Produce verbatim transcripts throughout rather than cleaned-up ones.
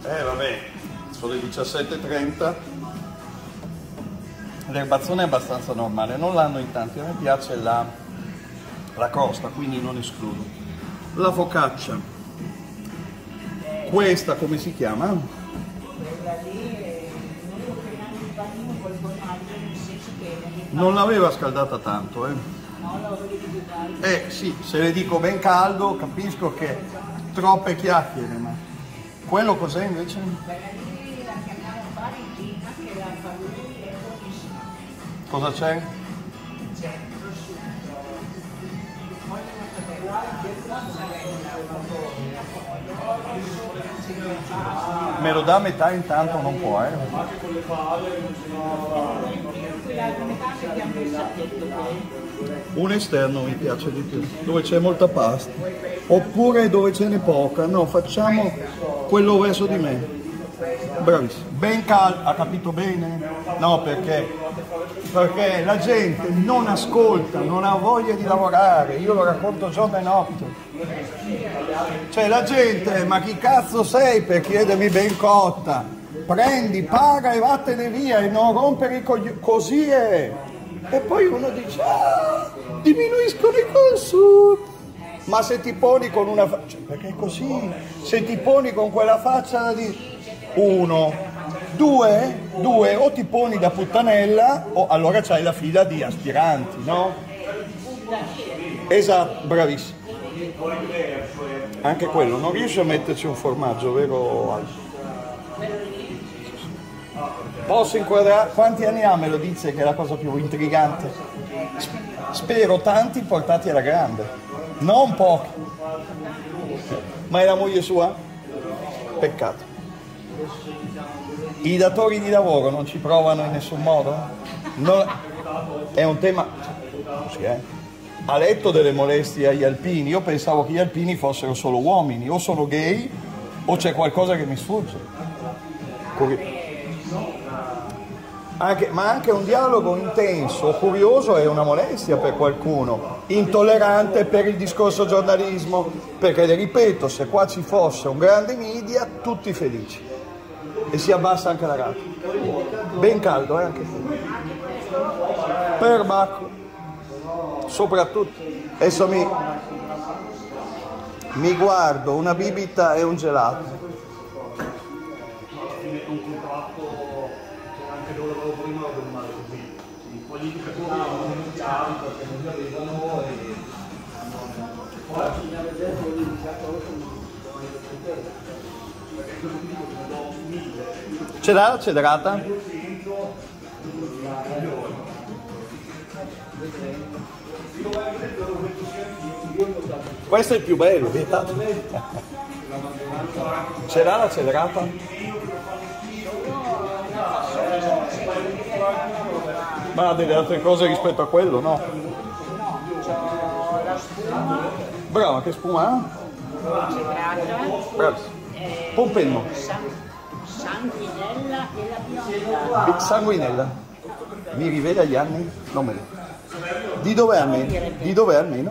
Eh vabbè, sono le diciassette e trenta. L'erbazzone è abbastanza normale, non l'hanno in tanti, a me piace la, la crosta, quindi non escludo. La focaccia, questa come si chiama? Quella lì è un panino col formaggio, nel senso che Non l'aveva scaldata tanto, eh. no, la volevo più calda. Eh sì, se le dico ben caldo capisco che troppe chiacchiere, ma quello cos'è invece? Quella lì la chiamiamo parigina, che la fa lui, è buonissima. Cosa c'è? C'è prosciutto, poi mozzarella, Me lo dà a metà intanto, non può, eh. Un esterno mi piace di più, dove c'è molta pasta. Oppure dove ce n'è poca. No, facciamo quello verso di me. Bravissimo. Ben caldo, ha capito bene? No, perché? Perché la gente non ascolta, non ha voglia di lavorare. Io lo racconto giorno e notte. Cioè la gente, ma chi cazzo sei per chiedermi ben cotta? Prendi, paga e vattene via e non rompere i coglioni. Così è. E poi uno dice, ah, diminuiscono i consumi. Ma se ti poni con una faccia, cioè, perché è così, se ti poni con quella faccia di uno, due, due, o ti poni da puttanella o allora c'hai la fila di aspiranti, no? Esatto, bravissimo. Anche quello, non riesce a metterci un formaggio, vero? Posso inquadrare? Quanti anni ha, me lo dice, che è la cosa più intrigante? Spero tanti portati alla grande. Non pochi. Ma è la moglie sua? Peccato. I datori di lavoro non ci provano in nessun modo? Non... È un tema... Sì, eh? Ha letto delle molestie agli alpini? Io pensavo che gli alpini fossero solo uomini. O sono gay o c'è qualcosa che mi sfugge. Curi... Anche, ma anche un dialogo intenso, curioso è una molestia per qualcuno, intollerante per il discorso giornalismo, perché le ripeto, se qua ci fosse un grande media, tutti felici. E si abbassa anche la radio. Ben caldo, eh, anche qui. Perbacco, soprattutto. Adesso mi, mi guardo una bibita e un gelato. Ce l'ha la cedrata? Questo è il più bello, vietato. Ce l'ha la cedrata? Ma ha delle altre cose rispetto a quello, no? Brava, che spuma ha? Bravissimo. Pompenno. Sanguinella e la bionda. Sanguinella. Mi rivela gli anni? Non me lo. Di dov'è almeno? Di dov'è almeno?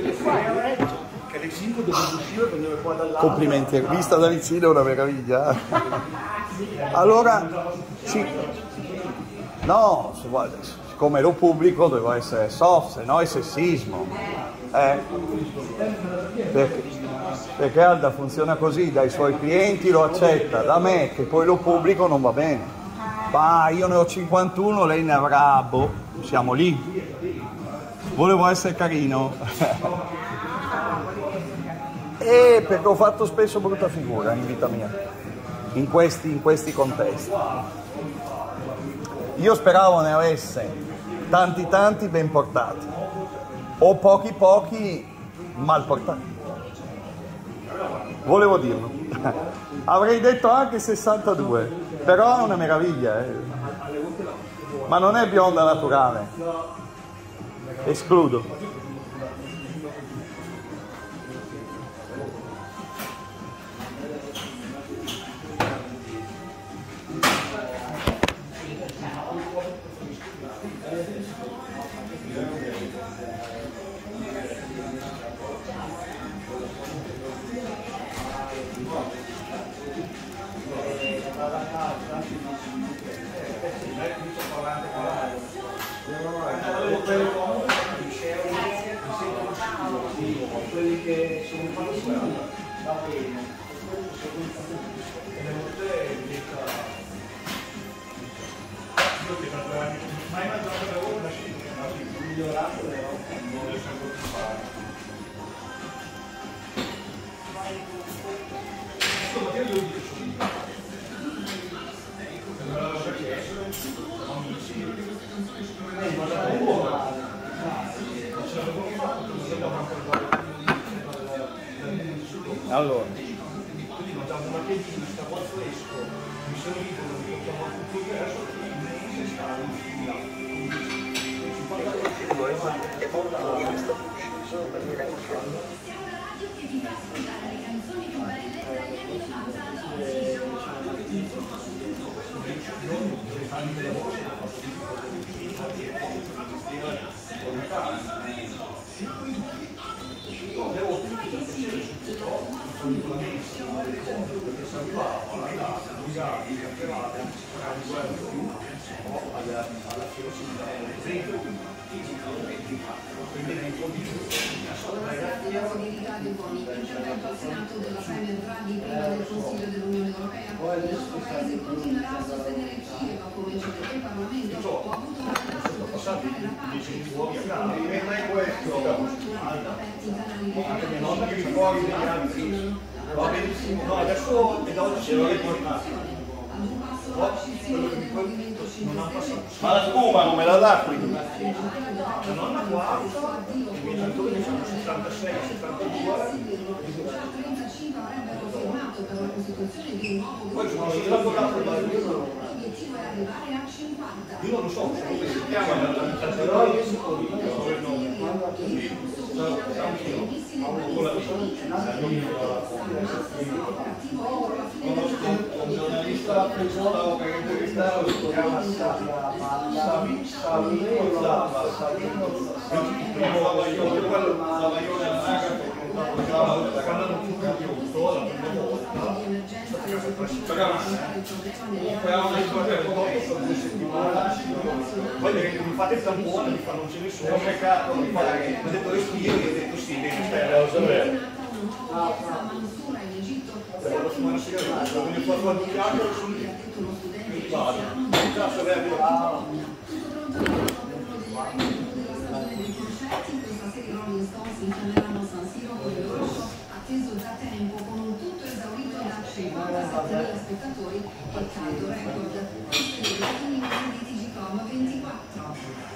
Complimenti, vista da vicino è una meraviglia. Allora, sì. No, siccome lo pubblico devo essere soft, se no è sessismo. Eh? Perché, perché Alda funziona così, dai suoi clienti lo accetta, da me che poi lo pubblico non va bene. Ma io ne ho cinquantuno, lei ne avrà, boh, siamo lì. Volevo essere carino. E perché ho fatto spesso brutta figura in vita mia, in questi, in questi contesti. Io speravo ne avesse tanti tanti ben portati, o pochi pochi mal portati. Volevo dirlo. Avrei detto anche sessantadue, però è una meraviglia, eh. Ma non è bionda naturale, escludo. quelli che sono fatti va bene. E le volte mai mangiato le uova da scimmia, migliorato le uova, non le so fare. Insomma, che io dico subito. Allora, quindi mangiavo una piedina, stavo al fresco, mi sono visto, mi facciamo tutto diverso, e stavo in Intervento al Senato della Premier Draghi prima del Consiglio dell'Unione Europea. Il nostro Paese continuerà a sostenere Kiev, come cede il Parlamento. Ho avuto un mandato per cercare la pace. Non è questo. Anche mia nonna che mi fuori degli altri. Va benissimo. No, adesso è da oggi ce l'ho riportato. Non ha passato. Ma la spuma non me la dà qui? La nonna qua, i miei genitori sono settantasei settantadue. Poi sono stato da l'obiettivo è arrivare a cinquanta. Io non lo so, come si chiama però io si può dire il nome. Conosco un giornalista stavo per intervistare, si chiama Savino Zappa, Savino Savaione Amaga, la Camera non fu più autore la prima volta, comunque ha una risorsa dopo per due settimane, poi mi fate il tampone, mi fanno ce ne sono, che cazzo mi fare, mi ha detto questo io, gli ho detto sì, devi stare, lo sapevo. Per la settimana seguente, quindi ho fatto la duplicato sul lì, quindi vado, il cazzo è arrivato. Atteso da tempo con un tutto esaurito da cinquantasettemila spettatori e caldo record. Queste le news di T G Com ventiquattro.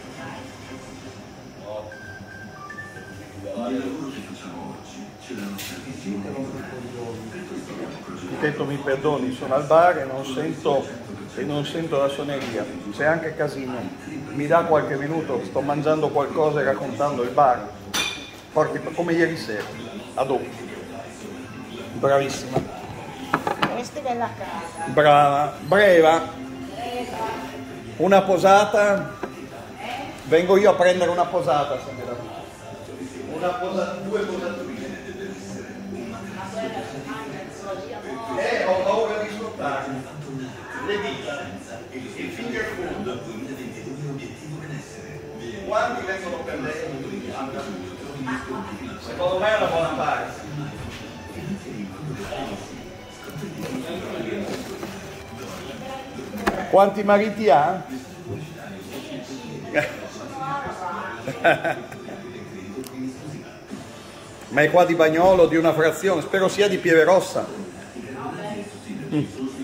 Architetto, mi perdoni, sono al bar e non sento, e non sento la suoneria, c'è anche casino, mi dà qualche minuto, sto mangiando qualcosa e raccontando il bar, Porti, come ieri sera, a dopo. Bravissima. Questa è bella casa. Brava, breva. Una posata. Vengo io a prendere una posata se me la dici. Una posata, due posatrine. Eh, ho paura di scottare. Le dita, il finger food. Quanti vengono per lei? Secondo me è una buona parte. Quanti mariti ha? Ma è qua di Bagnolo, di una frazione, spero sia di Pieve-Rossa. Mm.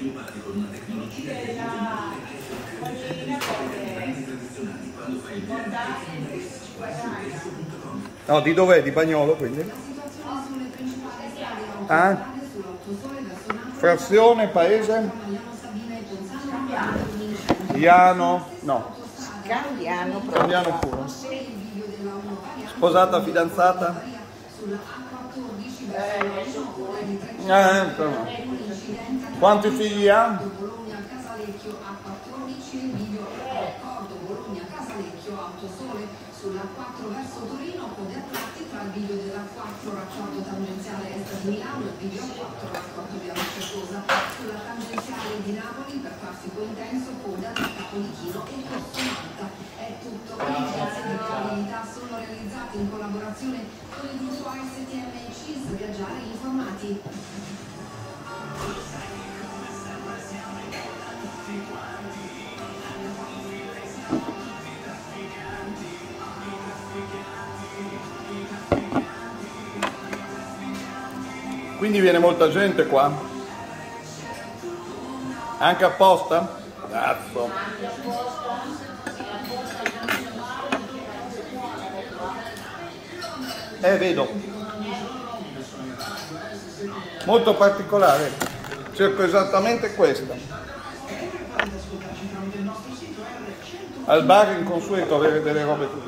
No, di dov'è? Di Bagnolo quindi? Ah? Frazione, paese? Iano? No. Scandiano Scandiano pure. Sposata, fidanzata? Eh, no. Quanti figli ha? Sulla quattro verso Torino, code a tratti tra il bivio della quattro raccordo tangenziale est di Milano e il bivio quattro raccordo via Certosa. Sulla tangenziale di Napoli, per traffico intenso, coda da Capo di Chino e Corso Malta. È tutto. sono realizzate in collaborazione con il gruppo A S T M e C I S, Viaggiare Informati. Quindi viene molta gente qua? Anche apposta? Cazzo! Eh, vedo. Molto particolare. Cerco esattamente questa. Al bar in consueto avere delle robe così.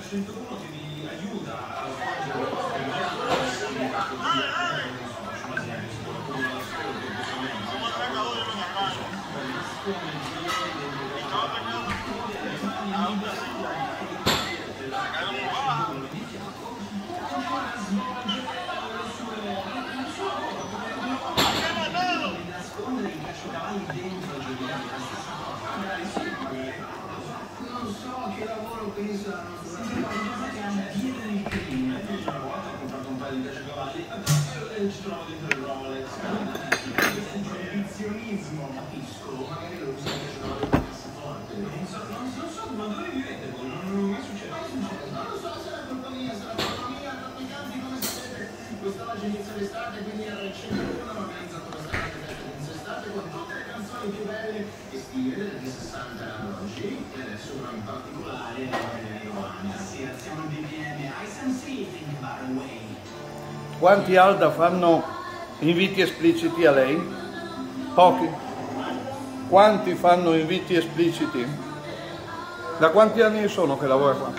Non so che lavoro pensano, che hanno dietro il crime, una volta ho comprato un paio di cavalli e ci trovo dentro il Rolex. Questo giudizionismo, capisco, magari lo usa anche se non forte. Non so, non so, ma dove vivete voi? Non mi succede. Non lo so se è la colpa mia, se è la colpa mia, trafficanti come sapete. Quest'oggi inizia l'estate, quindi il R centouno ha organizzato questa inizio estate con tutte le canzoni più belle e stile degli anni sessanta oggi, e adesso una in particolare siamo in B P M, I Can See Think By Way. Quanti Alda fanno inviti espliciti a lei? Pochi. Quanti fanno inviti espliciti? Da quanti anni sono che lavora qua?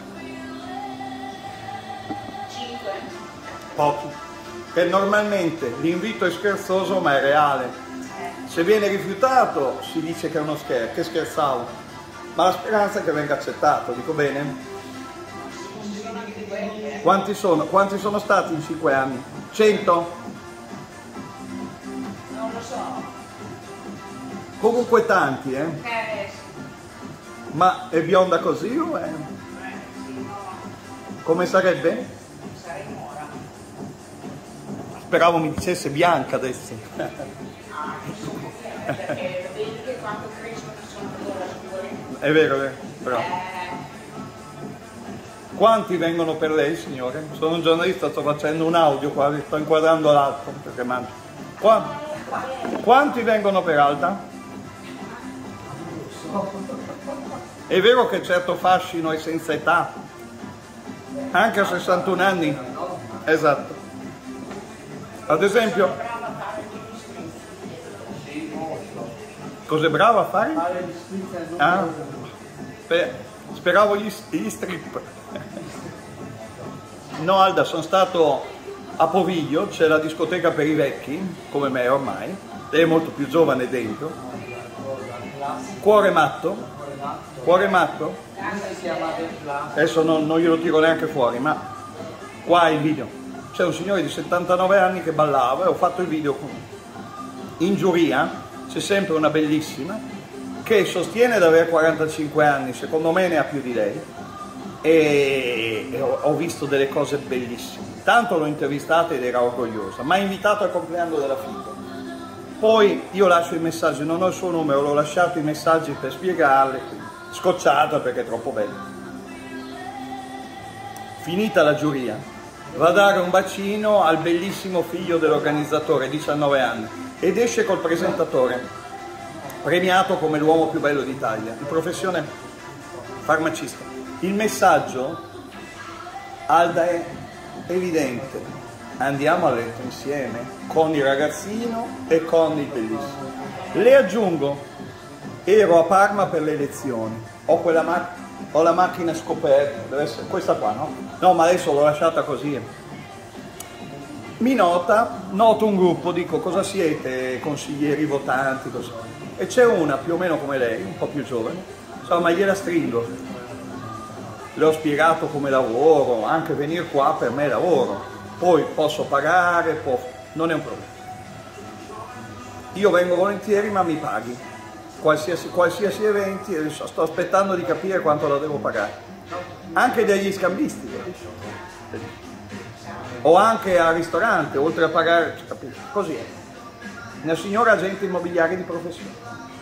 cinque. Pochi. Che normalmente l'invito è scherzoso ma è reale. Se viene rifiutato si dice che è uno scherzo, che scherzavo, ma la speranza è che venga accettato, dico bene? Quanti sono? Quanti sono stati in cinque anni? cento? Non lo so. Comunque tanti, eh? Eh, Ma è bionda così o è? sì, no, Come sarebbe? sarei mora. Speravo mi dicesse bianca adesso. Perché vedi che quando crescono sono ancora scuri. È vero, è vero, però. Eh, Quanti vengono per lei, signore? Sono un giornalista, sto facendo un audio qua, vi sto inquadrando l'altro perché mangio. Qua. Quanti vengono per Alda? È vero che certo fascino è senza età, anche a sessantuno anni. Esatto. Ad esempio, cos'è brava a fare? Ah, sper- speravo gli, gli strip. No, Alda, sono stato a Poviglio, c'è la discoteca per i vecchi, come me ormai, lei è molto più giovane dentro. Cuore matto, cuore matto, adesso non, non glielo tiro neanche fuori, ma qua è il video. C'è un signore di settantanove anni che ballava e ho fatto il video con lui. In giuria c'è sempre una bellissima che sostiene di avere quarantacinque anni, secondo me ne ha più di lei, e, e ho, ho visto delle cose bellissime. Tanto l'ho intervistata ed era orgogliosa, mi ha invitato al compleanno della figlia. Poi io lascio i messaggi, non ho il suo numero, l'ho lasciato i messaggi per spiegarle, scocciata perché è troppo bella. Finita la giuria, va a dare un bacino al bellissimo figlio dell'organizzatore, diciannove anni, ed esce col presentatore, premiato come l'uomo più bello d'Italia, in professione farmacista. Il messaggio, Alda, è evidente: andiamo a letto insieme con il ragazzino e con il bellissimo. Le aggiungo, ero a Parma per le elezioni, ho, quella ma ho la macchina scoperta, deve essere questa qua, no? No, ma adesso l'ho lasciata così. Mi nota, noto un gruppo, dico: cosa siete, consiglieri votanti, così. E c'è una più o meno come lei, un po' più giovane, insomma gliela stringo. Le ho spiegato come lavoro, anche venire qua per me è lavoro, poi posso pagare, può... non è un problema. Io vengo volentieri ma mi paghi, qualsiasi, qualsiasi eventi, sto aspettando di capire quanto la devo pagare. anche degli scambisti, capisci? O anche al ristorante, oltre a pagare, capisci? Così è. Una signora agente immobiliare di professione.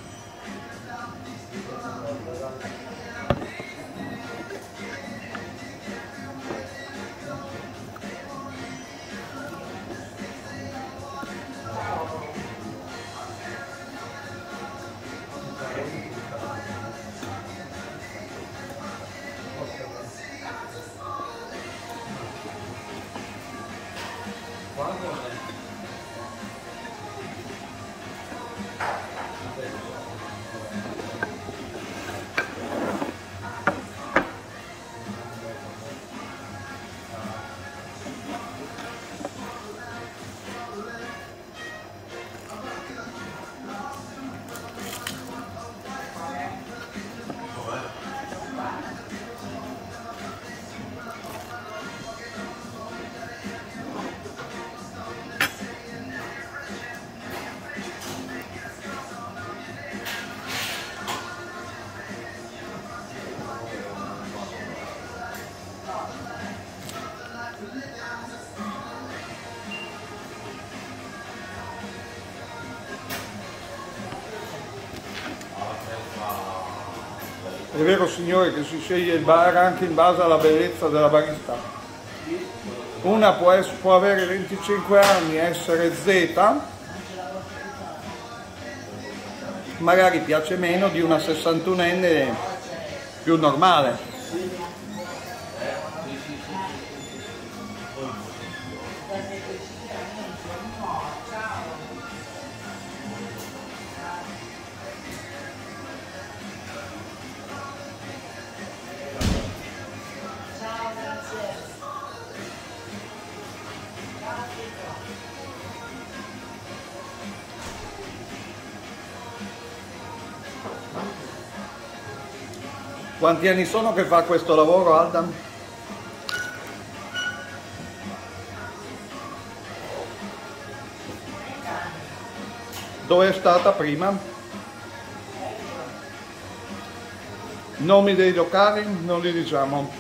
È vero, signore, che si sceglie il bar anche in base alla bellezza della barista. Una può, essere, può avere venticinque anni, essere Z, magari piace meno di una sessantunenne più normale. Quanti anni sono che fa questo lavoro, Aldan? Dove è stata prima? Nomi dei locali non li diciamo.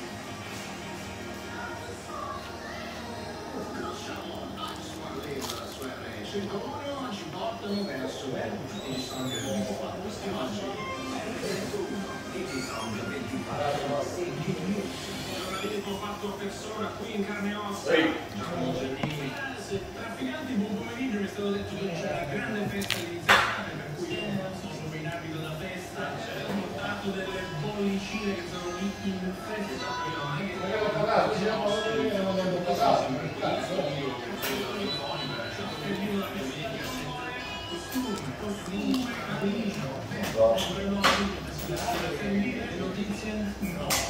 Persona qui in carne e ossa. Sì. Trafficanti, buon pomeriggio, mi è stato detto che c'è una grande festa iniziale, per cui io sono proprio in abito da festa, ho portato delle bollicine che sono lì in festa, io non è che notizie? No.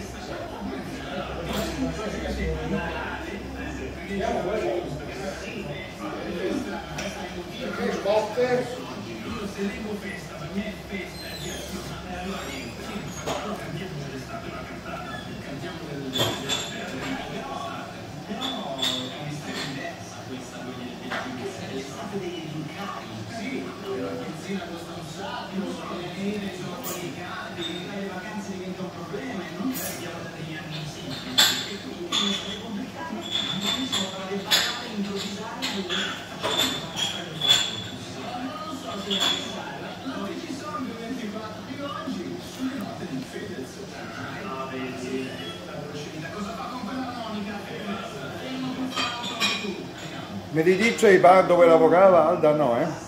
Se leggo festa, per me è festa, è gesto, ma allora niente, io non faccio cantiamo dell'estate una cantata, cantiamo dell'estate, però mi sembra diversa questa, l'estate degli educati, sì, la benzina costa un sacco, le nere sono qualificate, le vacanze diventano un problema e non perdiamo degli anni semplici, e quindi è complicato, non sono tra le parate improvvisate dove facciamo non so se è non ci sono due ventiquattro di oggi sulle note di Fedez. Ah, vedi, la procinità cosa fa con quella Monica? E non può fare anche tu. Me li dice i bar dove lavorava Alda? No, eh?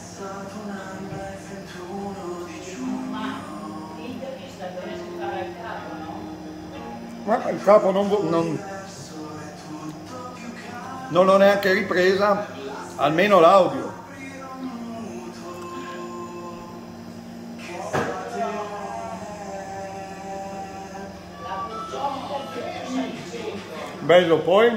Ma il capo non, non, non l'ho neanche ripresa, almeno l'audio. Bello poi.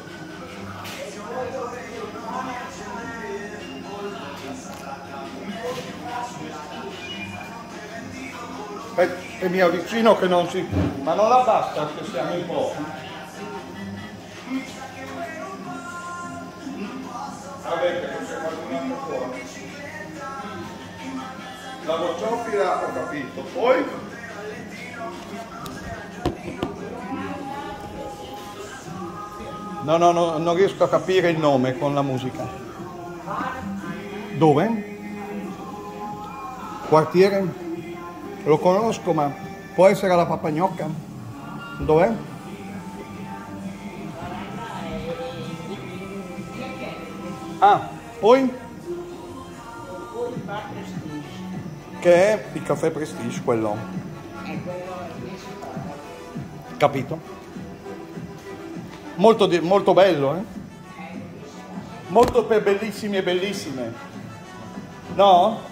Aspetta, è mio vicino che non si... Ma non la basta che siamo un po'. Vabbè, perché c'è qualcun altro fuori. La bocciofila ho capito, poi... No, no, no, non riesco a capire il nome con la musica. Dove? Quartiere? Lo conosco, ma può essere alla Papagnocca? Dov'è? Ah, poi? Che è il caffè Prestige, quello. Capito? Molto, di, molto bello, eh? Molto per bellissimi e bellissime. No?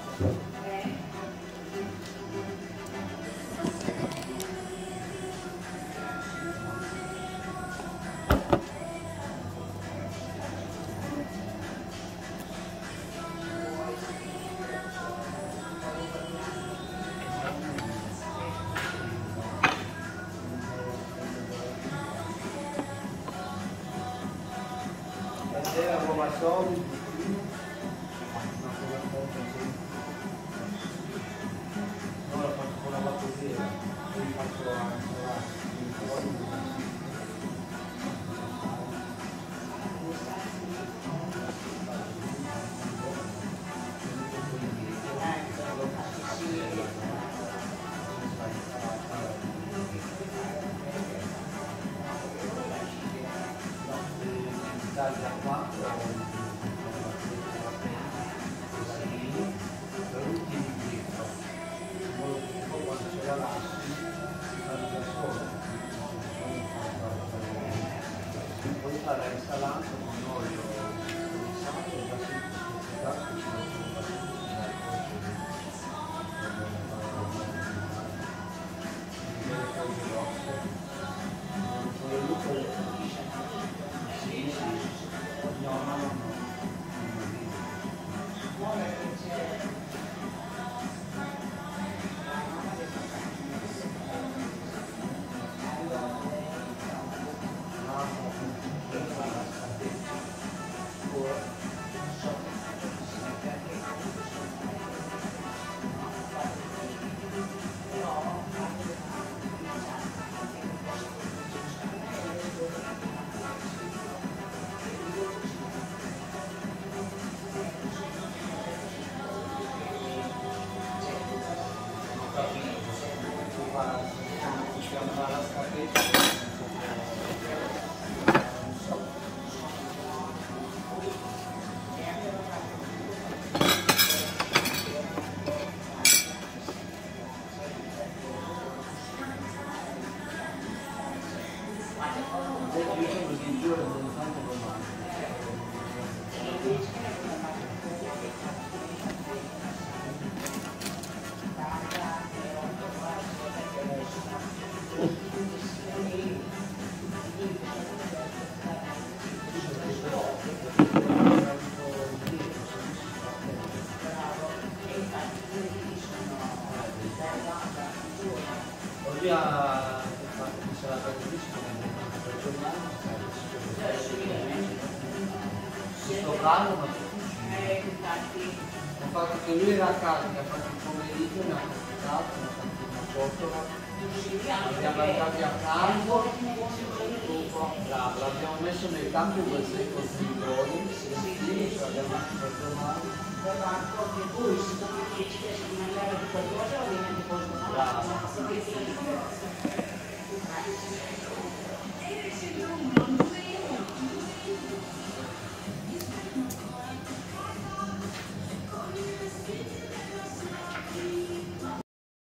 Ho fatto che lui era a casa, ha fatto il pomeriggio, ne ha portato, ne ha fatto una ciotola, abbiamo andati a campo, bravo, l'abbiamo messo nel campo quel secco di droni, ce l'abbiamo messo per domani. Poi se tu decidi di mangiare qualcosa, ovviamente puoi